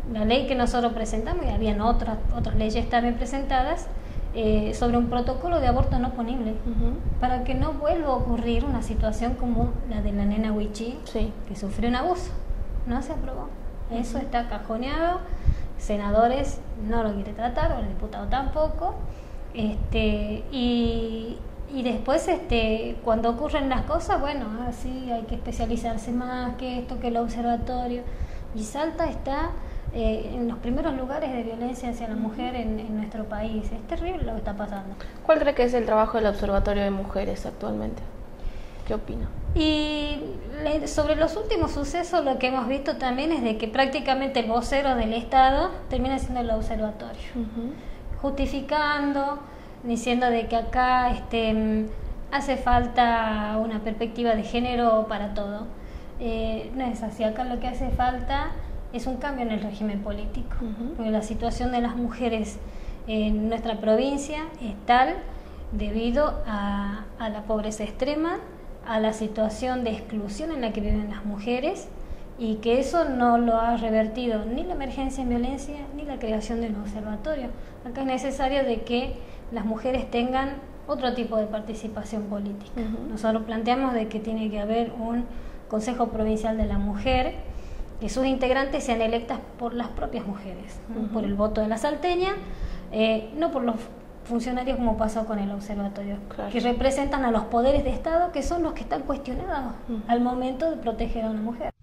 la ley que nosotros presentamos, y habían otras leyes también presentadas, sobre un protocolo de aborto no punible, para que no vuelva a ocurrir una situación como la de la nena Wichi, que sufrió un abuso. No se aprobó. Eso está cajoneado, senadores no lo quieren tratar, o el diputado tampoco. Y después, cuando ocurren las cosas, bueno, así hay que especializarse más, que esto, que el observatorio. Y Salta está en los primeros lugares de violencia hacia la mujer en nuestro país. Es terrible lo que está pasando. ¿Cuál cree que es el trabajo del Observatorio de Mujeres actualmente? ¿Qué opina? Y sobre los últimos sucesos, lo que hemos visto también es de que prácticamente el vocero del Estado termina siendo el observatorio, justificando, diciendo de que acá hace falta una perspectiva de género para todo. No es así. Acá lo que hace falta es un cambio en el régimen político, porque la situación de las mujeres en nuestra provincia es tal debido a la pobreza extrema, a la situación de exclusión en la que viven las mujeres, y que eso no lo ha revertido ni la emergencia en violencia ni la creación de un observatorio. Acá es necesario de que las mujeres tengan otro tipo de participación política. Nosotros planteamos de que tiene que haber un Consejo Provincial de la Mujer, que sus integrantes sean electas por las propias mujeres, por el voto de la salteña, no por los funcionarios como pasó con el observatorio, que representan a los poderes de Estado, que son los que están cuestionados al momento de proteger a una mujer.